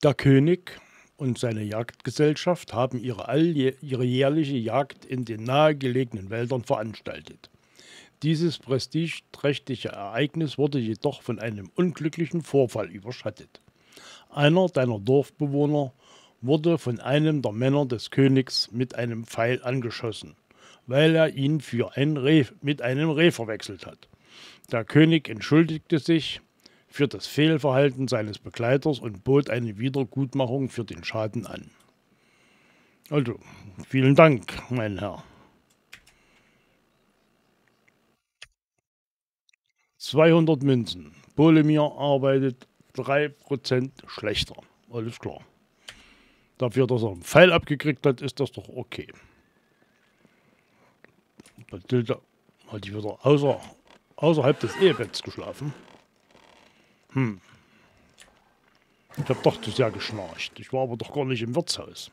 Der König und seine Jagdgesellschaft haben ihre jährliche Jagd in den nahegelegenen Wäldern veranstaltet. Dieses prestigeträchtige Ereignis wurde jedoch von einem unglücklichen Vorfall überschattet. Einer deiner Dorfbewohner wurde von einem der Männer des Königs mit einem Pfeil angeschossen, weil er ihn für ein Reh mit einem Reh verwechselt hat. Der König entschuldigte sich für das Fehlverhalten seines Begleiters und bot eine Wiedergutmachung für den Schaden an. Also, vielen Dank, mein Herr. 200 Münzen. Polemir arbeitet 3% schlechter. Alles klar. Dafür, dass er einen Pfeil abgekriegt hat, ist das doch okay. Mathilde hat die wieder außerhalb des Ehebetts geschlafen. Ich habe doch zu sehr geschnarcht. Ich war aber doch gar nicht im Wirtshaus.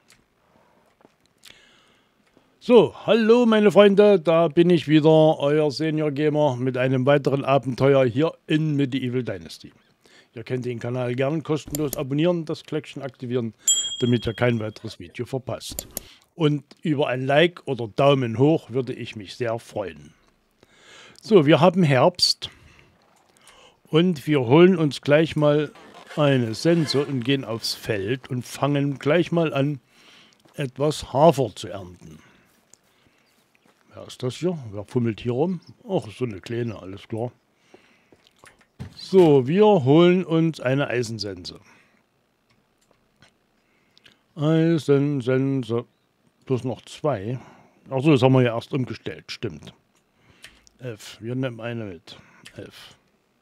So, hallo meine Freunde, da bin ich wieder, euer Senior Gamer mit einem weiteren Abenteuer hier in Medieval Dynasty. Ihr könnt den Kanal gern kostenlos abonnieren, das Glöckchen aktivieren, damit ihr kein weiteres Video verpasst. Und über ein Like oder Daumen hoch würde ich mich sehr freuen. So, wir haben Herbst und wir holen uns gleich mal eine Sense und gehen aufs Feld und fangen gleich mal an, etwas Hafer zu ernten. Wer ist das hier? Wer fummelt hier rum? Ach, so eine kleine, alles klar. So, wir holen uns eine Eisensense. Eisensense. Plus noch 2. Achso, das haben wir ja erst umgestellt, stimmt. F. Wir nehmen eine mit. F.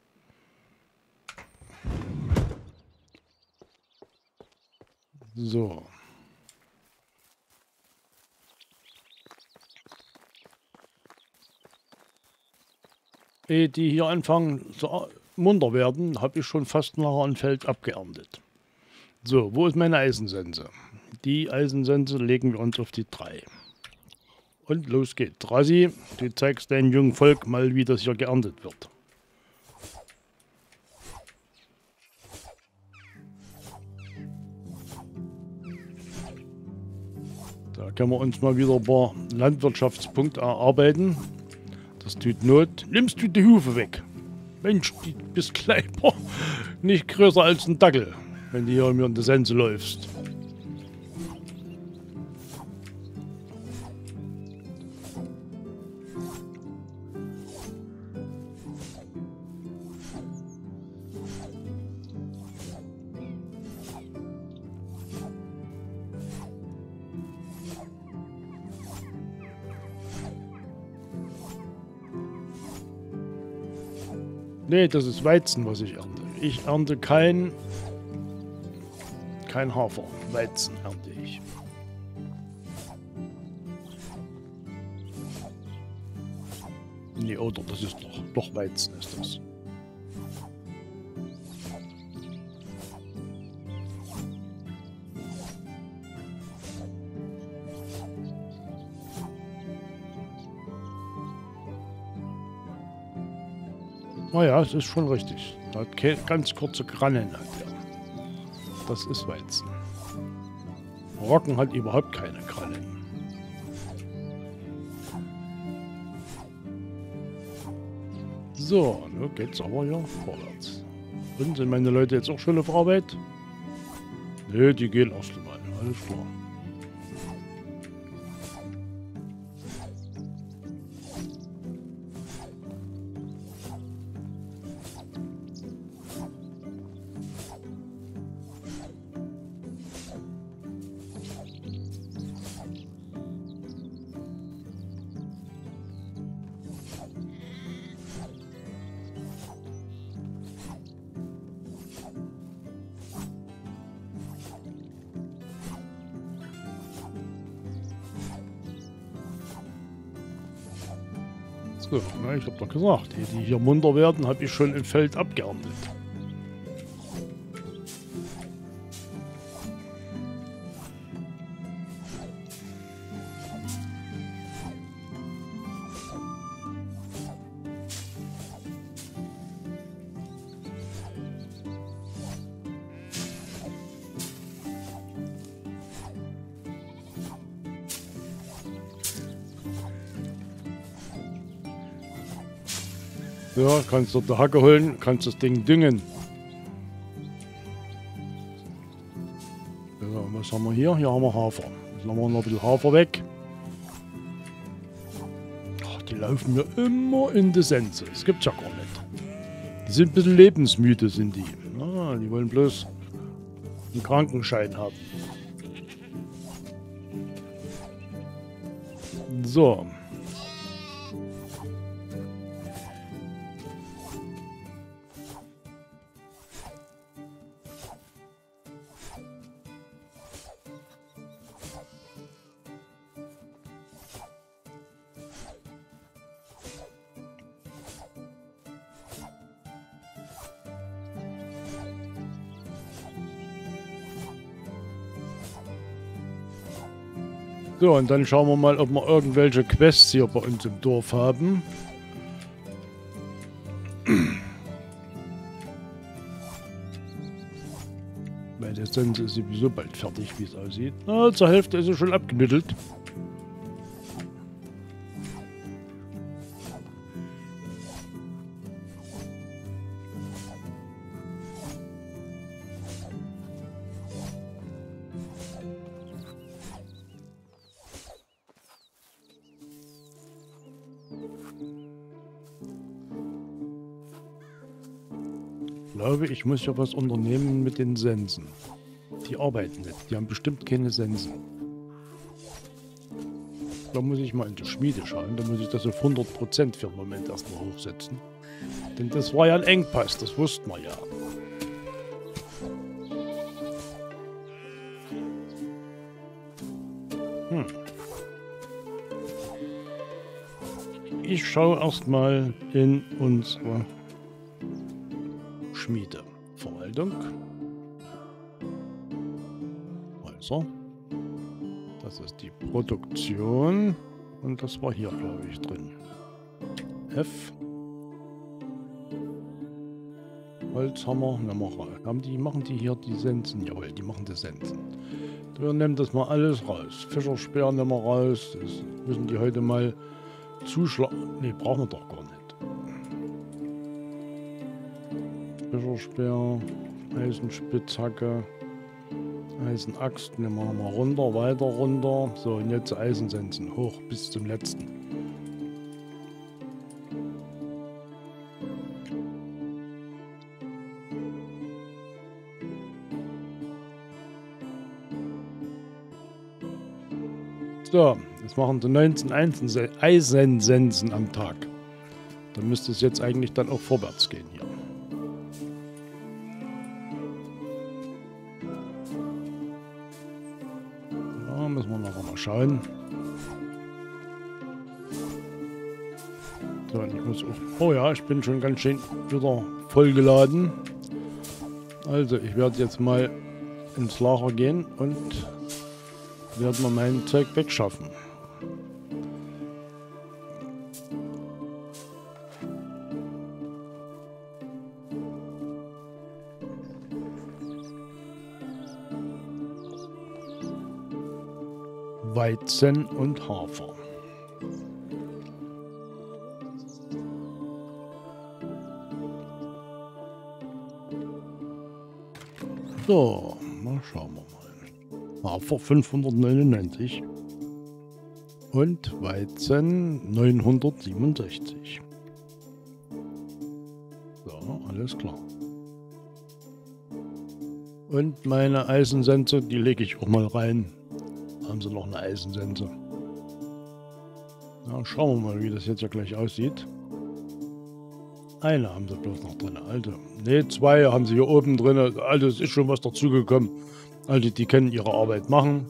So. Ehe die hier anfangen zu munter werden, habe ich schon fast nachher ein Feld abgeerntet. So, wo ist meine Eisensense? Die Eisensense legen wir uns auf die 3. Und los geht's. Rassi, du zeigst deinem jungen Volk mal, wie das hier geerntet wird. Da können wir uns mal wieder ein paar Landwirtschaftspunkte erarbeiten. Das tut Not. Nimmst du die Hufe weg? Mensch, du bist kleiner. Nicht größer als ein Dackel, wenn du hier mir in der Sense läufst. Nee, das ist Weizen, was ich ernte. Ich ernte kein Hafer. Weizen ernte ich. Nee, oder das ist doch Weizen ist das. Naja, es ist schon richtig. Er hat ganz kurze Grannen. Das ist Weizen. Roggen hat überhaupt keine Grannen. So, nun geht's aber hier vorwärts. Und sind meine Leute jetzt auch schon auf Arbeit? Nö, die gehen erst mal. Alles klar. So, na, ich habe doch gesagt, die hier munter werden, habe ich schon im Feld abgeerntet. So, kannst du die Hacke holen, kannst das Ding düngen. So, was haben wir hier? Hier haben wir Hafer. Jetzt lassen wir noch ein bisschen Hafer weg. Ach, die laufen mir immer in die Sense. Das gibt's ja gar nicht. Die sind ein bisschen lebensmüde, sind die. Ah, die wollen bloß einen Krankenschein haben. So. So, und dann schauen wir mal, ob wir irgendwelche Quests hier bei uns im Dorf haben. Weil der Sense ist sowieso bald fertig, wie es aussieht. Na, zur Hälfte ist er schon abgenüttelt. Ich glaube, ich muss ja was unternehmen mit den Sensen. Die arbeiten nicht. Die haben bestimmt keine Sensen. Da muss ich mal in die Schmiede schauen. Da muss ich das auf 100% für den Moment erstmal hochsetzen. Denn das war ja ein Engpass. Das wussten wir ja. Ich schaue erstmal in unsere Schmiede. Verwaltung. Also. Das ist die Produktion. Und das war hier, glaube ich, drin. F. Holzhammer, Mineral. Machen die hier die Sensen? Jawohl, die machen die Sensen. Wir nehmen das mal alles raus. Fischerspeer nehmen wir raus. Das müssen die heute mal zuschlagen. Ne, brauchen wir doch gar nicht. Fischerspeer, Eisenspitzhacke, Eisenaxt nehmen wir mal runter, weiter runter. So, und jetzt Eisensensen. Hoch bis zum letzten. So, jetzt machen sie 19 Eisensensen am Tag. Dann müsste es jetzt eigentlich dann auch vorwärts gehen hier. Da müssen wir noch mal schauen. So, und ich muss auch... Oh ja, ich bin schon ganz schön wieder vollgeladen. Also, ich werde jetzt mal ins Lager gehen und werden wir mein Zeug wegschaffen. Weizen und Hafer. So, mal schauen wir mal. Hafer 599 und Weizen 967. So, alles klar. Und meine Eisensense, die lege ich auch mal rein. Haben sie noch eine Eisensense. Ja, schauen wir mal, wie das jetzt ja gleich aussieht. Eine haben sie bloß noch drin. Also, ne, zwei haben sie hier oben drin. Also, es ist schon was dazugekommen. Also, die können ihre Arbeit machen.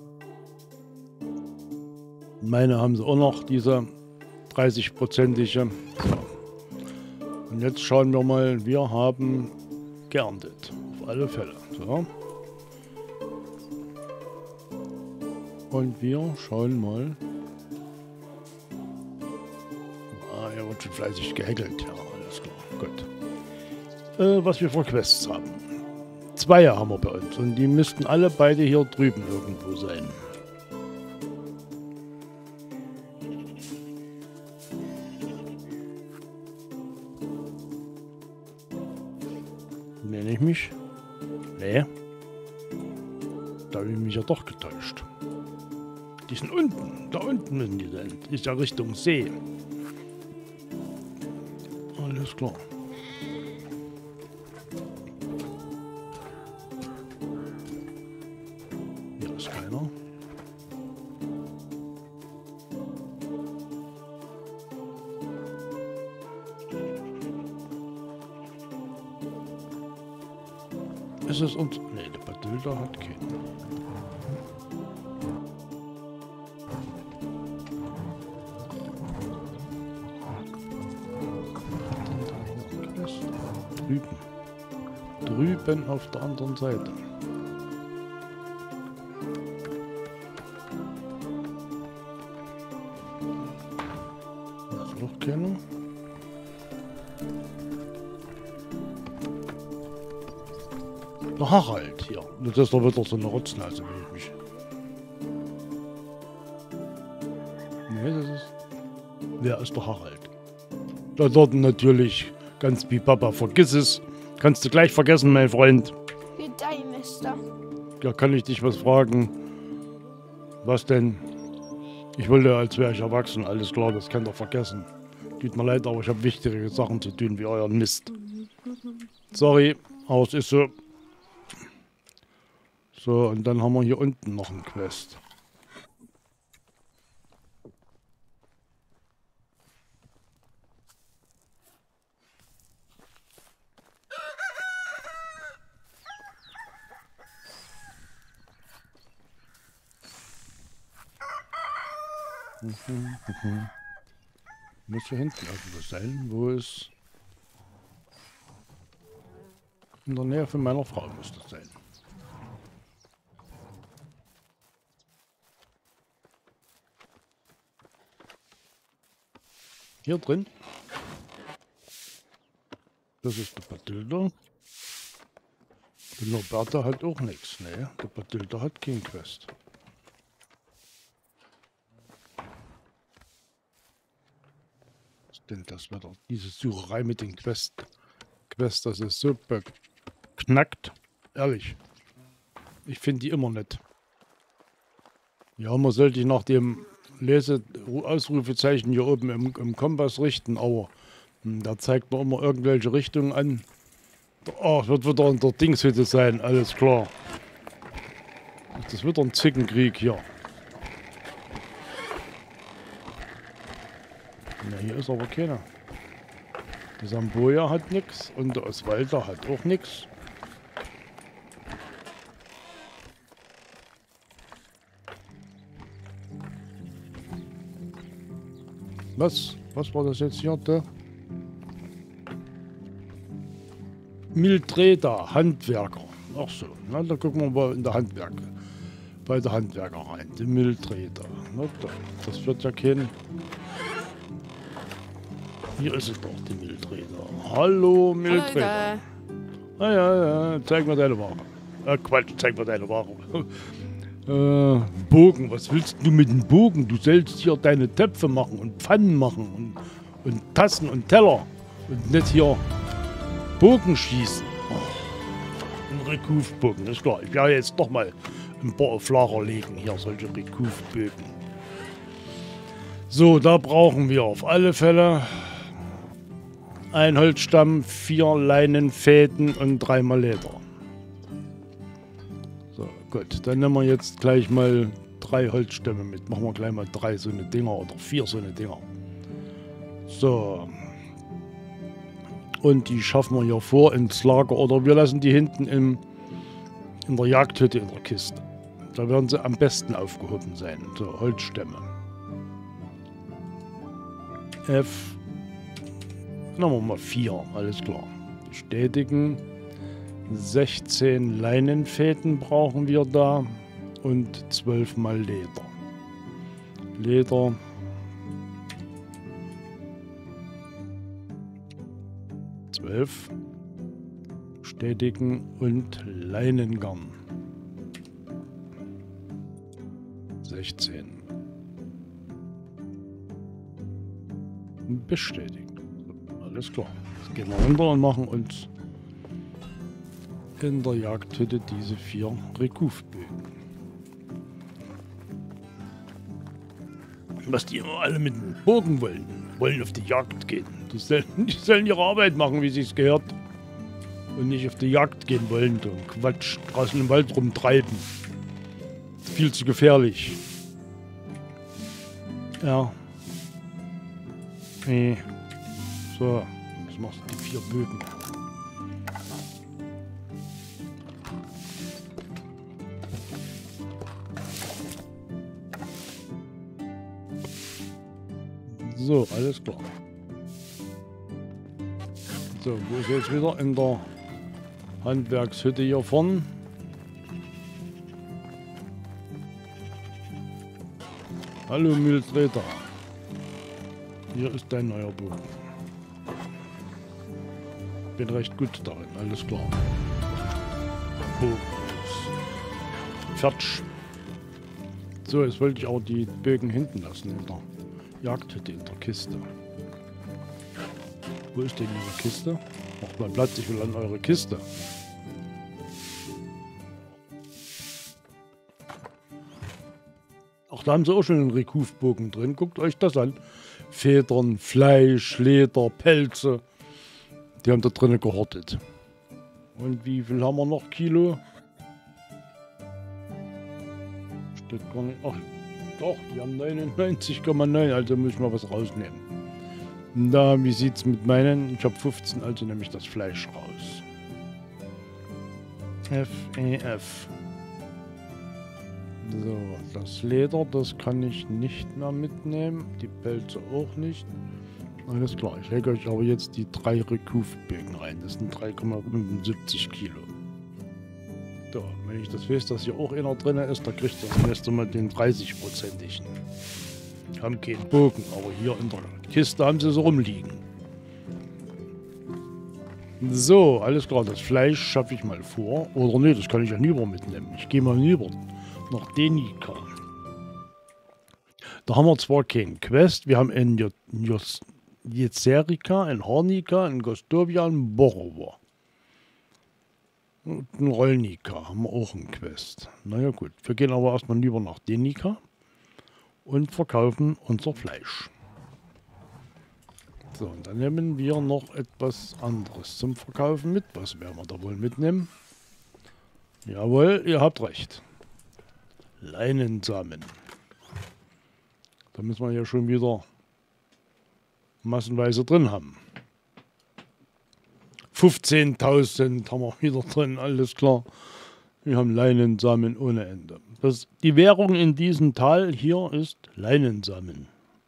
Meine haben sie auch noch, diese 30-prozentige. So. Und jetzt schauen wir mal, wir haben geerntet. Auf alle Fälle. So. Und wir schauen mal. Ah, hier wird schon fleißig gehäkelt. Ja, alles klar. Gut. Was wir für Quests haben. 2 haben wir bei uns. Und die müssten alle beide hier drüben irgendwo sein. Nenne ich mich? Nee. Da habe ich mich ja doch getäuscht. Die sind unten. Da unten müssen die sein. Ist ja Richtung See. Alles klar. Hier ist keiner. Ist es uns... Ne, der Badilda hat keinen. Drüben auf der anderen Seite. Da ist noch keiner. Der Harald hier. Das ist doch wieder so eine Rotznase, wie ich mich. Nee, das ist... Wer ist der Harald? Da dort natürlich ganz wie Papa. Vergiss es. Kannst du gleich vergessen, mein Freund. Wie dein, Mister. Ja, kann ich dich was fragen? Was denn? Ich wollte, als wäre ich erwachsen. Alles klar, das könnt ihr vergessen. Tut mir leid, aber ich habe wichtigere Sachen zu tun, wie euren Mist. Sorry, aber es ist so. So, und dann haben wir hier unten noch einen Quest. Muss hier hinten irgendwo sein, wo es... In der Nähe von meiner Frau muss das sein. Hier drin. Das ist der Badilda. Der Norberta hat auch nichts. Ne, der Badilda hat kein Quest. Was denn das Wetter? Diese Sucherei mit den Quest, das ist so beknackt. Ehrlich. Ich finde die immer nett. Ja, man sollte nach dem Ausrufezeichen hier oben im Kompass richten, aber da zeigt man immer irgendwelche Richtungen an. Oh, es wird wieder in der Dingshütte sein, alles klar. Das ist wieder ein Zickenkrieg hier. Ja, hier ist aber keiner. Der Samboja hat nichts und der Oswalder hat auch nichts. Was war das jetzt hier? Der Mildreda, Handwerker. Ach so, na, da gucken wir mal in der bei der Handwerker rein. Die Mildreda. Na, das wird ja kein... Hier ist es doch, die Mildreda. Hallo, Mildreda. Ah, ja, zeig mir deine Ware. Quatsch, zeig mir deine Ware. Bogen, was willst du mit dem Bogen? Du sollst hier deine Töpfe machen und Pfannen machen und Tassen und Teller und nicht hier Bogen schießen. Oh, ein Rekufbogen, ist klar. Ich werde jetzt doch mal ein paar auf Lager legen, hier solche Rekufbögen. So, da brauchen wir auf alle Fälle ein Holzstamm, 4 Leinenfäden und 3 mal Leder. So, gut, dann nehmen wir jetzt gleich mal 3 Holzstämme mit. Machen wir gleich mal 3 so eine Dinger oder 4 so eine Dinger. So. Und die schaffen wir hier vor ins Lager oder wir lassen die hinten in der Jagdhütte in der Kiste. Da werden sie am besten aufgehoben sein. So, Holzstämme. F. Nehmen wir mal 4, alles klar. Bestätigen. 16 Leinenfäden brauchen wir da und 12 mal Leder. Leder. Bestätigen und Leinengarn. 16. Bestätigen. Alles klar. Jetzt gehen wir runter und machen uns in der Jagdhütte diese 4 Rekufbögen. Was die immer alle mit dem Bogen wollen auf die Jagd gehen. Die sollen ihre Arbeit machen, wie sich's gehört. Und nicht auf die Jagd gehen wollen und Quatsch draußen im Wald rumtreiben. Viel zu gefährlich. Ja. Nee. So, jetzt machst du die 4 Bögen. So, alles klar. So, wo ist jetzt wieder? In der Handwerkshütte hier vorne. Hallo Mühltreter. Hier ist dein neuer Bogen. Bin recht gut darin, alles klar. Bogen ist fertig. So, jetzt wollte ich auch die Bögen hinten lassen in der Jagdhütte, in der Kiste. Wo ist denn Ihre Kiste? Macht mal Platz, ich will an eure Kiste. Ach, da haben sie auch schon einen Rekufbogen drin. Guckt euch das an. Federn, Fleisch, Leder, Pelze. Die haben da drinnen gehortet. Und wie viel haben wir noch? Kilo? Steht gar nicht. Ach, doch, die haben 99,9. Also muss ich mal was rausnehmen. Na, wie sieht's mit meinen? Ich habe 15, also nehme ich das Fleisch raus. FEF. So, das Leder, das kann ich nicht mehr mitnehmen. Die Pelze auch nicht. Alles klar, ich lege euch aber jetzt die 3 Rekufbögen rein. Das sind 3,75 Kilo. So, wenn ich das weiß, dass hier auch einer drin ist, da kriegt ihr das nächste Mal den 30-prozentigen. Haben keinen Bogen, aber hier in der Kiste haben sie so rumliegen. So, alles klar, das Fleisch schaffe ich mal vor. Oder nee, das kann ich ja hinüber mitnehmen. Ich gehe mal hinüber nach Denika. Da haben wir zwar keinen Quest, wir haben in Jezerika, in Harnika, in Gostovia, in Borowa. Und in Rolnika haben wir auch einen Quest. Naja gut, wir gehen aber erstmal lieber nach Denika und verkaufen unser Fleisch. So, und dann nehmen wir noch etwas anderes zum Verkaufen mit. Was werden wir da wohl mitnehmen? Jawohl, ihr habt recht. Leinensamen. Da müssen wir ja schon wieder massenweise drin haben. 15.000 haben wir wieder drin, alles klar. Wir haben Leinensamen ohne Ende. Die Währung in diesem Tal hier ist Leinensamen.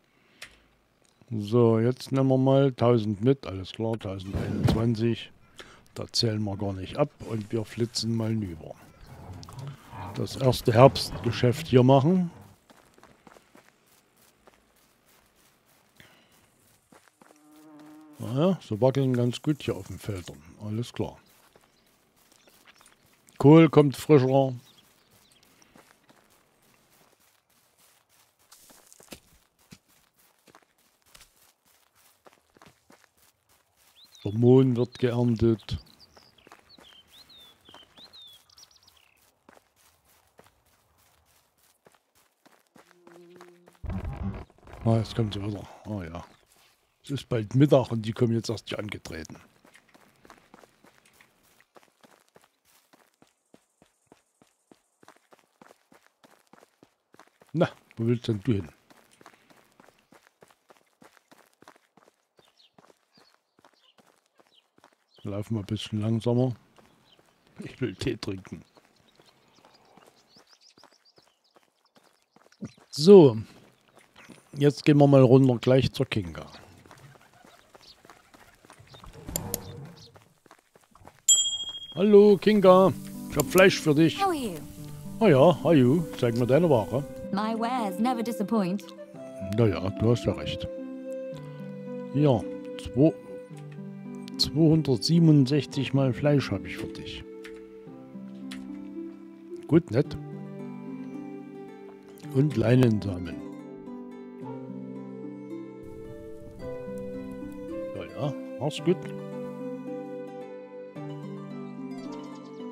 So, jetzt nehmen wir mal 1000 mit, alles klar, 1021. Da zählen wir gar nicht ab und wir flitzen mal hinüber. Das erste Herbstgeschäft hier machen. Naja, so wackeln ganz gut hier auf den Feldern. Alles klar. Kohl kommt frischer. Der Mohn wird geerntet. Ah, jetzt kommt sie wieder. Oh ja. Es ist bald Mittag und die kommen jetzt erst hier angetreten. Na, wo willst denn du hin? Laufen wir ein bisschen langsamer. Ich will Tee trinken. So. Jetzt gehen wir mal runter gleich zur Kinga. Hallo Kinga, ich hab Fleisch für dich. How are you? Oh ja, hallo, zeig mir deine Ware. My wares never disappoint. Naja, du hast ja recht. Ja, 267 Mal Fleisch habe ich für dich. Gut, nett. Und Leinensamen. Ja, mach's gut.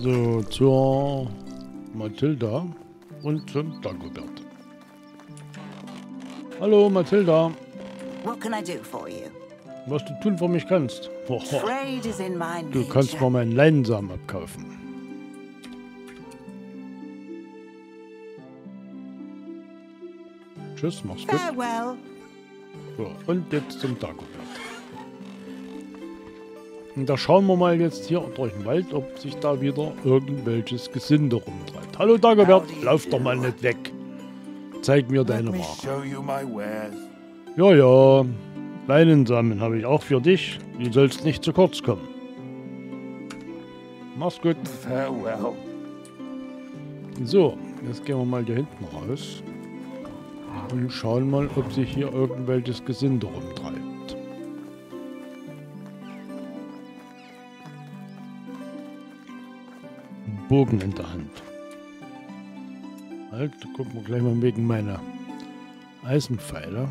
So, zur Mathilda und zum Dagobert. Hallo Mathilda. What can I do for you? Was du tun für mich kannst. Trade is in my Du kannst nature. mal meinen Leinsamen abkaufen. Tschüss, mach's gut. Farewell. So, und jetzt zum Dagobert. Und da schauen wir mal jetzt hier durch den Wald, ob sich da wieder irgendwelches Gesinde rumtreibt. Hallo Dagobert, lauf doch mal nicht weg. Zeig mir Let deine me Ware. show you my wares. Ja, ja, Leinensamen habe ich auch für dich. Du sollst nicht zu kurz kommen. Mach's gut. Farewell. So, jetzt gehen wir mal hier hinten raus. Und schauen mal, ob sich hier irgendwelches Gesinde rumtreibt. Ein Bogen in der Hand. Halt, gucken wir gleich mal wegen meiner Eisenpfeile.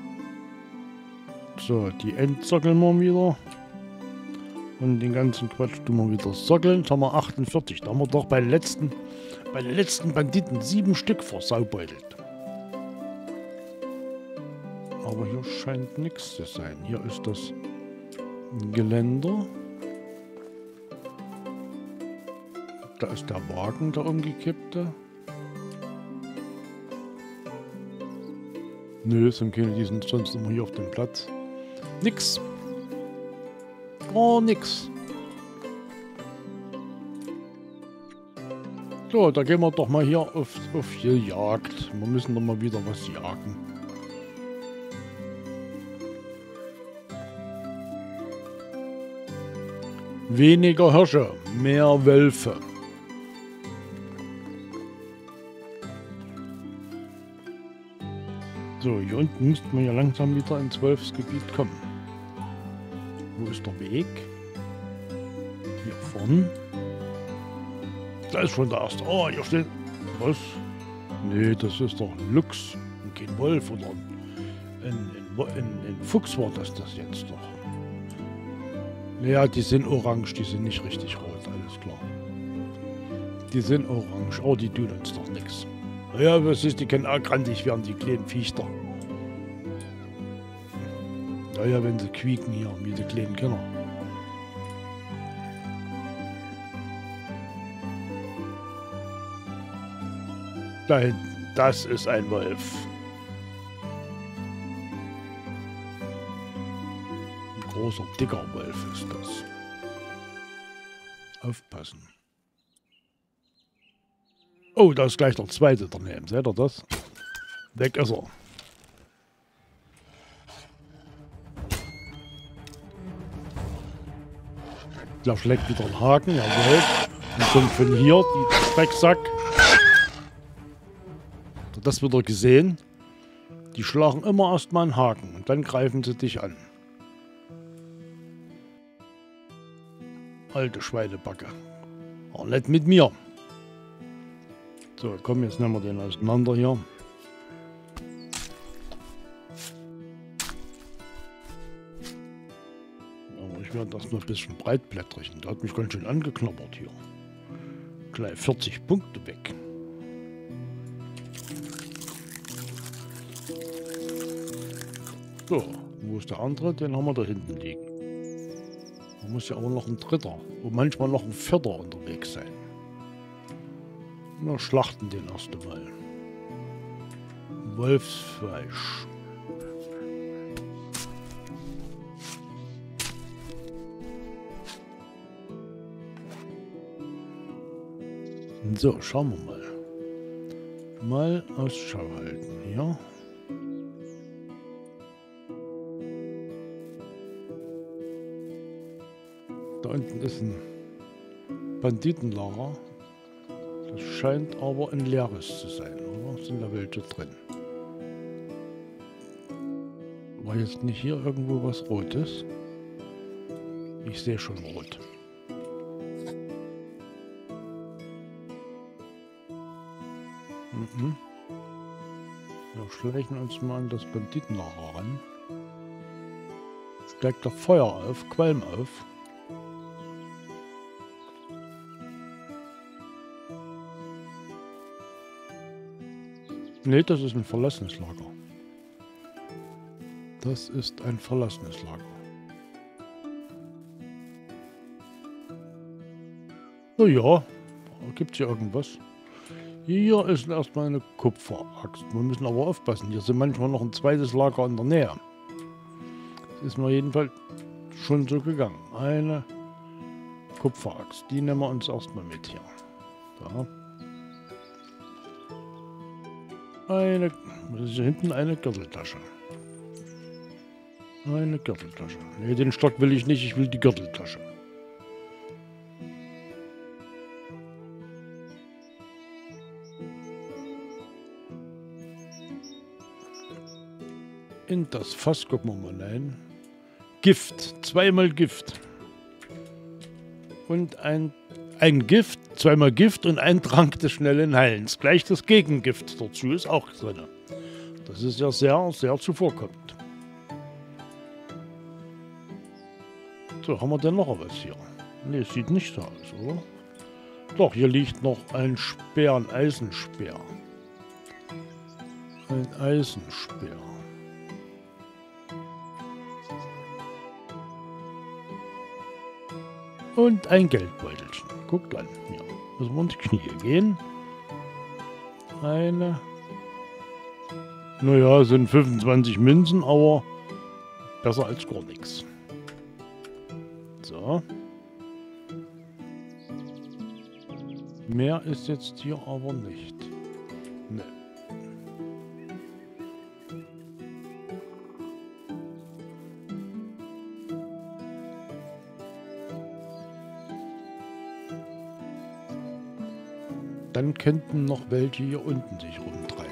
So, die entsockeln wir wieder. Und den ganzen Quatsch tun wir wieder sockeln. Jetzt haben wir 48. Da haben wir doch bei den letzten Banditen 7 Stück versaubeutelt. Aber hier scheint nichts zu sein. Hier ist das Geländer. Da ist der Wagen, der umgekippte. Nö, sind keine, die sind sonst immer hier auf dem Platz. Nix. Gar nix. So, da gehen wir doch mal hier auf hier Jagd. Wir müssen doch mal wieder was jagen. Weniger Hirsche, mehr Wölfe. So, hier unten müssten wir ja langsam wieder ins Wolfsgebiet kommen. Wo ist der Weg? Hier vorne. Da ist schon der erste. Oh, hier steht. Was? Nee, das ist doch ein Luchs und kein Wolf oder ein Fuchs war das jetzt doch. Naja, die sind orange, die sind nicht richtig rot, alles klar. Die sind orange, oh, die tun uns doch nichts. Ja, was ist, die können auch grandig werden, die kleinen Viechter. Naja, wenn sie quieken hier, wie die kleinen Kinder. Da hinten, das ist ein Wolf. Ein großer, dicker Wolf ist das. Aufpassen. Oh, da ist gleich der zweite daneben. Seht ihr das? Weg ist er. Der schlägt wieder einen Haken, jawohl. Und kommt von hier, die Drecksack. Habt ihr das wieder gesehen? Die schlagen immer erstmal einen Haken und dann greifen sie dich an. Alte Schweinebacke. Aber nicht mit mir. So, komm, jetzt nehmen wir den auseinander hier. Aber ich werde das noch ein bisschen breitblättrig. Der hat mich ganz schön angeknabbert hier. Gleich 40 Punkte weg. So, wo ist der andere? Den haben wir da hinten liegen. Da muss ja auch noch ein dritter und manchmal noch ein vierter unterwegs sein. Wir schlachten den erst einmal. Wolfsfleisch. So, schauen wir mal. Mal Ausschau halten hier. Da unten ist ein Banditenlager. Das scheint aber ein leeres zu sein, oder? Sind da welche drin? War jetzt nicht hier irgendwo was Rotes? Ich sehe schon rot. Mhm. Wir schleichen uns mal an das Banditenlager ran. Steigt da Feuer auf, Qualm auf. Ne, das ist ein verlassenes Lager. Das ist ein verlassenes Lager. Na ja, gibt es hier irgendwas? Hier ist erstmal eine Kupferaxt. Wir müssen aber aufpassen. Hier sind manchmal noch ein zweites Lager in der Nähe. Das ist mir jedenfalls schon so gegangen. Eine Kupferaxt. Die nehmen wir uns erstmal mit hier. Da. Was ist hier hinten? Eine Gürteltasche. Eine Gürteltasche. Ne, den Stock will ich nicht. Ich will die Gürteltasche. In das Fass gucken wir mal rein. Gift. Zweimal Gift. Und ein Gift, zweimal Gift und ein Trank des schnellen Heilens. Gleich das Gegengift dazu ist auch drin. Das ist ja sehr, sehr zuvorkommend. So, haben wir denn noch was hier? Ne, es sieht nicht so aus, oder? Doch, hier liegt noch ein Speer, ein Eisenspeer. Ein Eisenspeer. Und ein Geldbeutelchen. Guckt an. Hier müssen wir in die Knie gehen. Eine. Naja, sind 25 Münzen, aber besser als gar nichts. So. Mehr ist jetzt hier aber nicht. Ne. Dann könnten noch welche hier unten sich rumtreiben.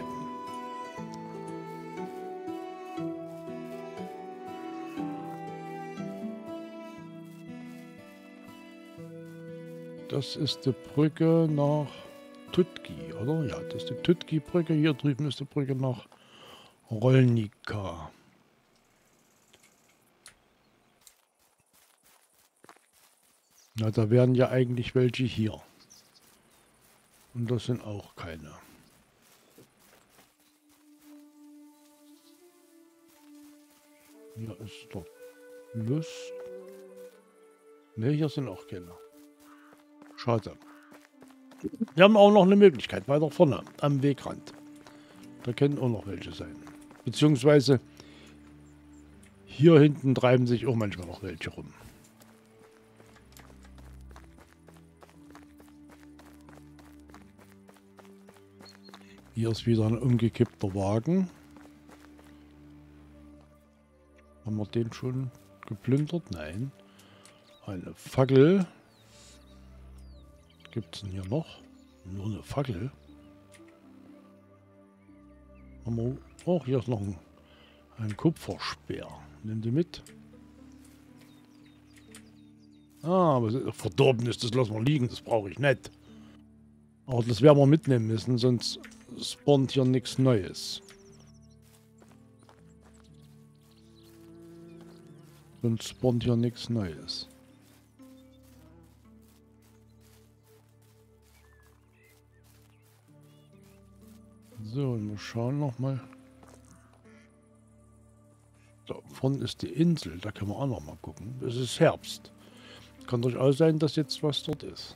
Das ist die Brücke nach Tutki, oder? Ja, das ist die Tutki-Brücke. Hier drüben ist die Brücke nach Rolnica. Na, da wären ja eigentlich welche hier. Und das sind auch keine. Hier ist der Fluss. Ne, hier sind auch keine. Schade. Wir haben auch noch eine Möglichkeit weiter vorne am Wegrand. Da können auch noch welche sein. Beziehungsweise hier hinten treiben sich auch manchmal noch welche rum. Hier ist wieder ein umgekippter Wagen. Haben wir den schon geplündert? Nein. Eine Fackel. Was gibt es denn hier noch? Nur eine Fackel. Haben wir, oh, hier ist noch ein Kupferspeer. Nimm die mit. Ah, aber verdorben ist, das lassen wir liegen. Das brauche ich nicht. Aber das werden wir mitnehmen müssen, sonst spawnt hier nichts Neues. Sonst spawnt hier nichts Neues. So, und wir schauen nochmal. Da vorne ist die Insel, da können wir auch noch mal gucken. Es ist Herbst. Kann durchaus sein, dass jetzt was dort ist.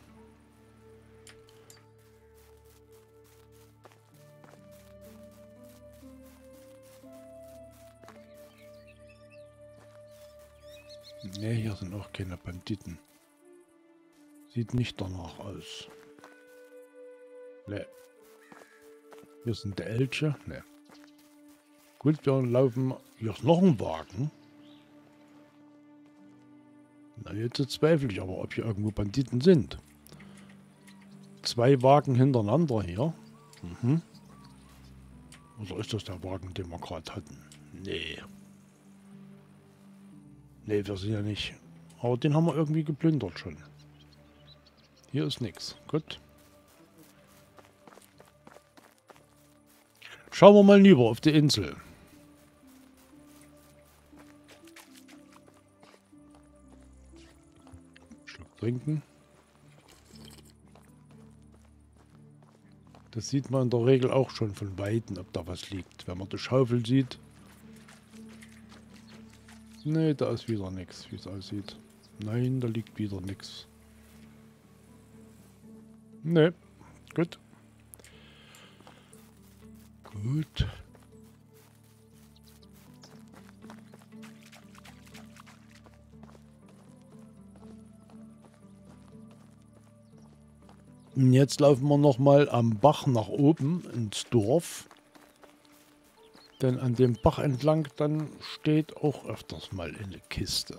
Ne, hier sind auch keine Banditen. Sieht nicht danach aus. Ne. Hier sind die Elche. Ne. Gut, wir laufen. Hier ist noch ein Wagen. Na, jetzt zweifle ich aber, ob hier irgendwo Banditen sind. 2 Wagen hintereinander hier. Mhm. Oder ist das der Wagen, den wir gerade hatten? Nee. Nee, wir sind ja nicht. Aber den haben wir irgendwie geplündert schon. Hier ist nichts. Gut. Schauen wir mal lieber auf die Insel. Schluck trinken. Das sieht man in der Regel auch schon von Weitem, ob da was liegt. Wenn man die Schaufel sieht. Ne, da ist wieder nichts, wie es aussieht. Nein, da liegt wieder nichts. Ne, gut. Gut. Und jetzt laufen wir nochmal am Bach nach oben ins Dorf. Denn an dem Bach entlang dann steht auch öfters mal eine Kiste.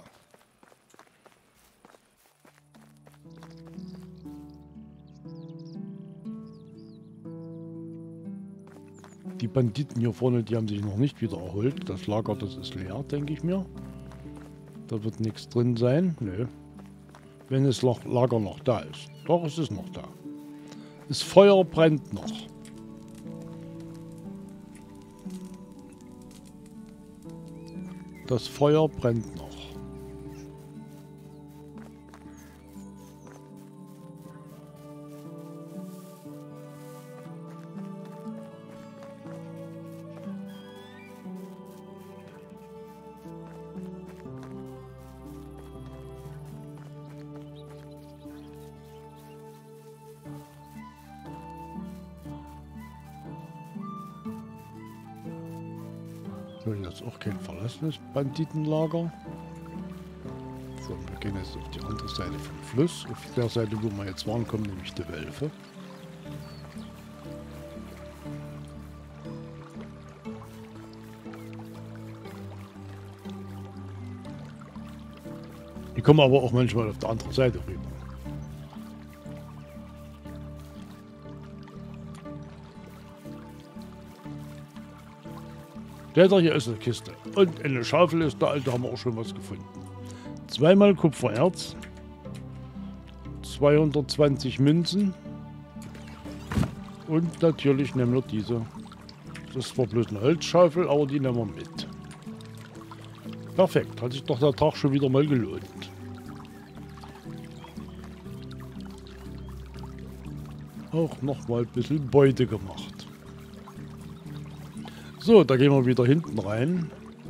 Die Banditen hier vorne, die haben sich noch nicht wieder erholt. Das Lager, das ist leer, denke ich mir. Da wird nichts drin sein. Nö. Wenn das Lager noch da ist. Doch, es ist noch da. Das Feuer brennt noch. Das Feuer brennt noch. So, jetzt auch kein verlassenes Banditenlager. So, wir gehen jetzt auf die andere Seite vom Fluss. Auf der Seite, wo wir jetzt waren, kommen nämlich die Wölfe. Die kommen aber auch manchmal auf der anderen Seite rüber. Hier ist eine Kiste. Und eine Schaufel ist da, da haben wir auch schon was gefunden. Zweimal Kupfererz. 220 Münzen. Und natürlich nehmen wir diese. Das ist zwar bloß eine Holzschaufel, aber die nehmen wir mit. Perfekt, hat sich doch der Tag schon wieder mal gelohnt. Auch nochmal ein bisschen Beute gemacht. So, da gehen wir wieder hinten rein.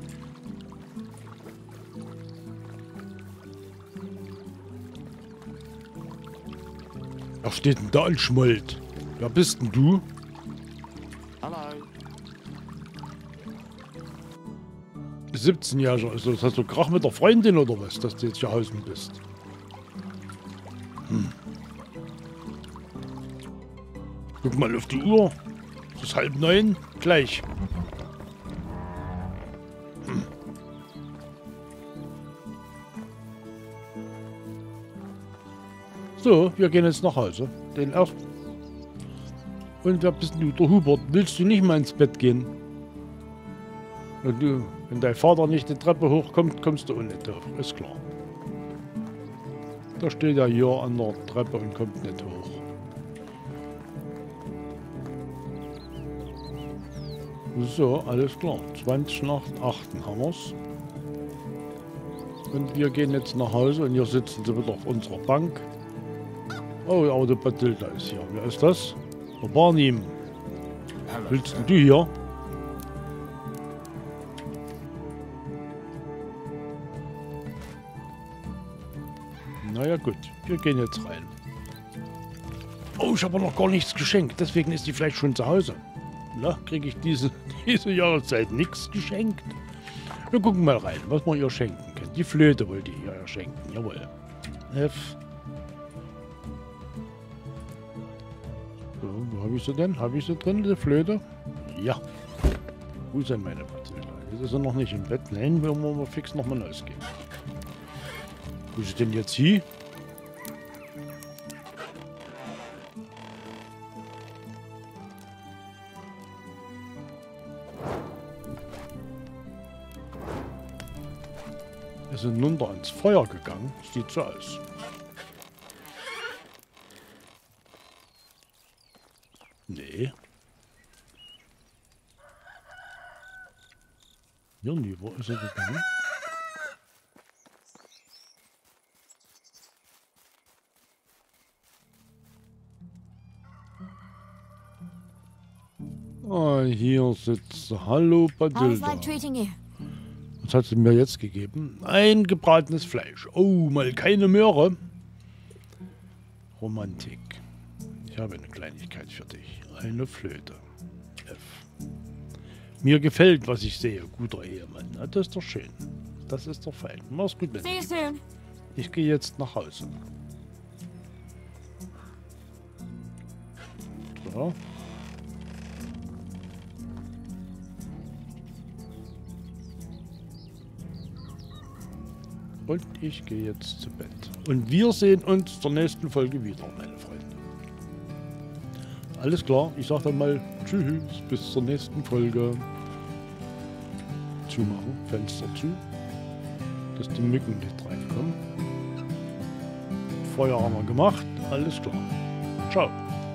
Wer steht denn da und schmollt? Wer bist denn du? Hallo. 17-Jähriger, also das hast du Krach mit der Freundin oder was, dass du jetzt hier außen bist? Guck mal auf die Uhr. Es ist 8:30. Gleich. So, wir gehen jetzt nach Hause. Den ersten. Und wer bist du? Der Hubert. Willst du nicht mal ins Bett gehen? Und du, wenn dein Vater nicht die Treppe hochkommt, kommst du auch nicht hoch. Ist klar. Da steht er hier an der Treppe und kommt nicht hoch. So, alles klar. 20 nach 8 haben wir's. Und wir gehen jetzt nach Hause und hier sitzen sie wieder auf unserer Bank. Oh, aber der Batilda ist hier. Wer ist das? Der Barnim. Willst denn du hier? Naja gut, wir gehen jetzt rein. Oh, ich habe noch gar nichts geschenkt. Deswegen ist die vielleicht schon zu Hause. Na, kriege ich diese Jahreszeit nichts geschenkt. Wir gucken mal rein, was man ihr schenken kann. Die Flöte wollte ich ihr schenken, jawohl. F. So, wo habe ich sie denn? Habe ich sie drin, die Flöte? Ja. Wo ist denn meine Batilda? Jetzt ist sie noch nicht im Bett. Nein, wir wollen mal fix nochmal ausgehen. Wo ist sie denn jetzt hier? Wir sind runter ans Feuer gegangen. Sieht so aus. Nee. Irgendwie, wo ist er gegangen? Ah, hier sitzt sie. Hallo, How's Badilda. life treating you? Was hat sie mir jetzt gegeben? Ein gebratenes Fleisch. Oh, mal keine Möhre. Romantik. Ich habe eine Kleinigkeit für dich. Eine Flöte. F. Mir gefällt, was ich sehe, guter Ehemann. Na, das ist doch schön. Das ist doch fein. Mach's gut, See you Mensch. soon. Ich gehe jetzt nach Hause. So. Und ich gehe jetzt zu Bett. Und wir sehen uns zur nächsten Folge wieder, meine Freunde. Alles klar, ich sage dann mal tschüss, bis zur nächsten Folge. Zumachen, Fenster zu, dass die Mücken nicht reinkommen. Feuer haben wir gemacht, alles klar. Ciao.